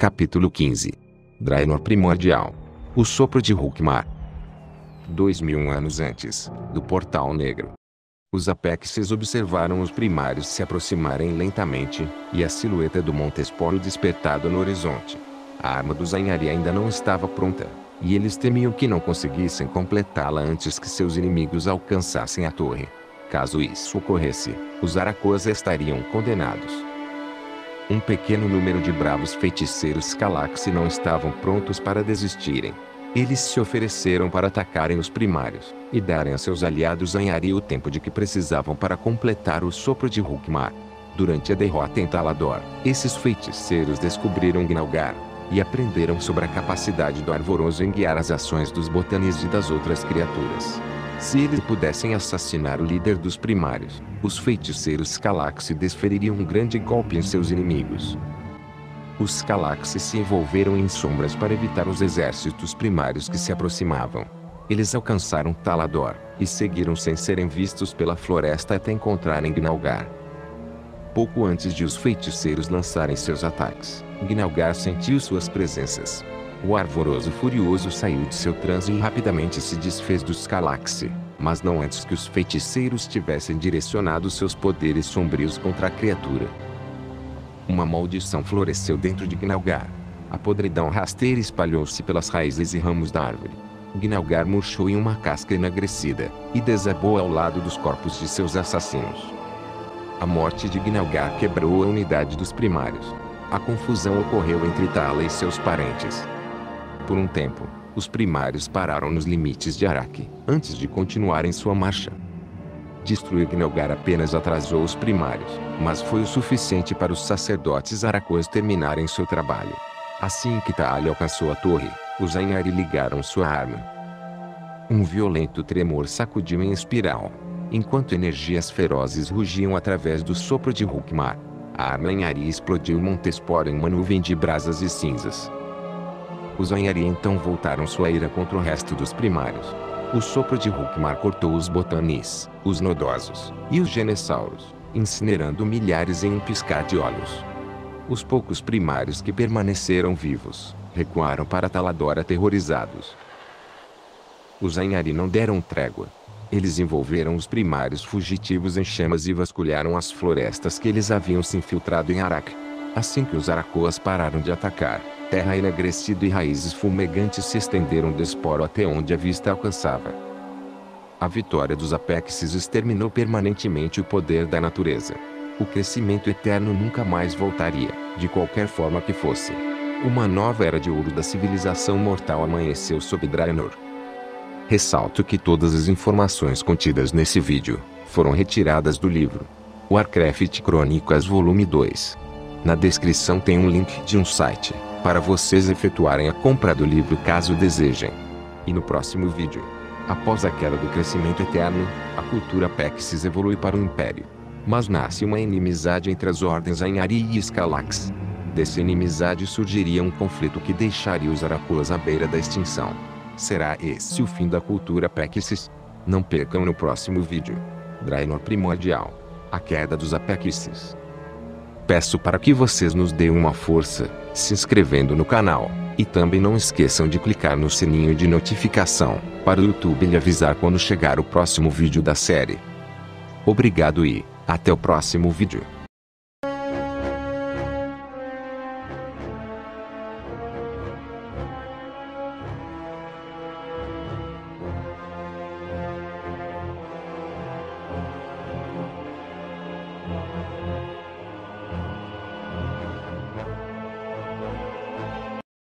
Capítulo 15. Draenor Primordial. O sopro de Hulkmar. 2000 anos antes do Portal Negro. Os Apexes observaram os primários se aproximarem lentamente, e a silhueta do Montesporo despertado no horizonte. A arma dos Ainari ainda não estava pronta, e eles temiam que não conseguissem completá-la antes que seus inimigos alcançassem a torre. Caso isso ocorresse, os Arakoas estariam condenados. Um pequeno número de bravos feiticeiros Calaxy não estavam prontos para desistirem. Eles se ofereceram para atacarem os primários, e darem a seus aliados Ainari o tempo de que precisavam para completar o sopro de Hulkmar. Durante a derrota em Talador, esses feiticeiros descobriram Gnalgar, e aprenderam sobre a capacidade do Arvoroso em guiar as ações dos Botanis e das outras criaturas. Se eles pudessem assassinar o líder dos primários, os feiticeiros Calaxy desfeririam um grande golpe em seus inimigos. Os Calaxy se envolveram em sombras para evitar os exércitos primários que se aproximavam. Eles alcançaram Talador, e seguiram sem serem vistos pela floresta até encontrarem Gnalgar. Pouco antes de os feiticeiros lançarem seus ataques, Gnalgar sentiu suas presenças. O Arvoroso furioso saiu de seu transe e rapidamente se desfez dos Calaxy, mas não antes que os feiticeiros tivessem direcionado seus poderes sombrios contra a criatura. Uma maldição floresceu dentro de Gnalgar. A podridão rasteira espalhou-se pelas raízes e ramos da árvore. Gnalgar murchou em uma casca enagrecida, e desabou ao lado dos corpos de seus assassinos. A morte de Gnalgar quebrou a unidade dos primários. A confusão ocorreu entre Tala e seus parentes. Por um tempo, os primários pararam nos limites de Araki, antes de continuarem sua marcha. Destruir Gnalgar apenas atrasou os primários, mas foi o suficiente para os sacerdotes Arakoas terminarem seu trabalho. Assim que Taali alcançou a torre, os Ainari ligaram sua arma. Um violento tremor sacudiu em espiral, enquanto energias ferozes rugiam através do sopro de Hulkmar. A arma Ainari explodiu Montesporo em uma nuvem de brasas e cinzas. Os Ainari então voltaram sua ira contra o resto dos primários. O sopro de Hulkmar cortou os Botanis, os Nodosos, e os Genessauros, incinerando milhares em um piscar de olhos. Os poucos primários que permaneceram vivos, recuaram para Talador aterrorizados. Os Ainari não deram trégua. Eles envolveram os primários fugitivos em chamas e vasculharam as florestas que eles haviam se infiltrado em Araki. Assim que os Arakoas pararam de atacar, terra enegrecida e raízes fumegantes se estenderam do esporo até onde a vista alcançava. A vitória dos Apexes exterminou permanentemente o poder da natureza. O crescimento eterno nunca mais voltaria, de qualquer forma que fosse. Uma nova era de ouro da civilização mortal amanheceu sob Draenor. Ressalto que todas as informações contidas nesse vídeo foram retiradas do livro Warcraft Crônicas Volume 2. Na descrição tem um link de um site, para vocês efetuarem a compra do livro caso desejem. E no próximo vídeo, após a queda do crescimento eterno, a cultura Apexes evolui para um império. Mas nasce uma inimizade entre as ordens Ainari e Scalax. Dessa inimizade surgiria um conflito que deixaria os Arakoas à beira da extinção. Será esse o fim da cultura Apexes? Não percam no próximo vídeo. Draenor Primordial. A queda dos Apexes. Peço para que vocês nos deem uma força, se inscrevendo no canal, e também não esqueçam de clicar no sininho de notificação, para o YouTube lhe avisar quando chegar o próximo vídeo da série. Obrigado e até o próximo vídeo.